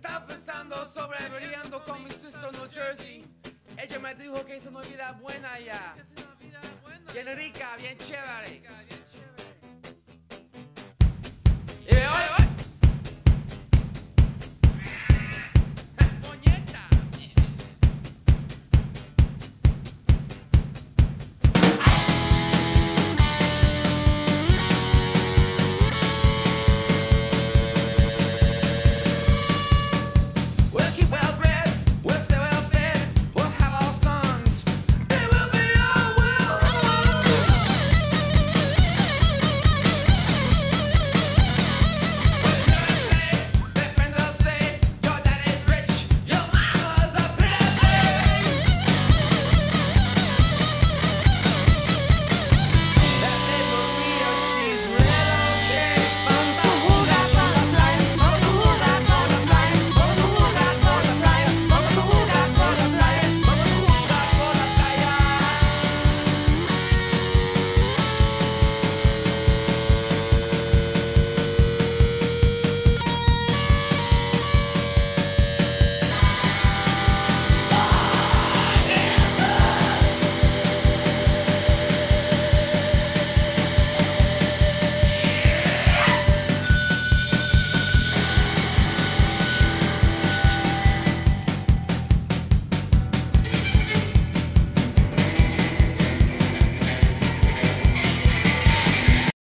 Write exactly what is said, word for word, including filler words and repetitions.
estaba pensando sobre brillando con mi sister New Jersey. Ella me dijo que es una vida buena ya, bien rica, bien chévere. Y me voy,